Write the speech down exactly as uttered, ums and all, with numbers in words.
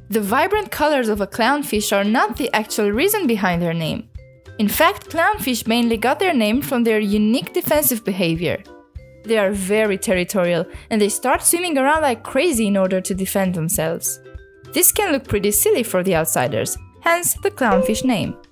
The vibrant colors of a clownfish are not the actual reason behind their name. In fact, clownfish mainly got their name from their unique defensive behavior. They are very territorial, and they start swimming around like crazy in order to defend themselves. This can look pretty silly for the outsiders, hence the clownfish name.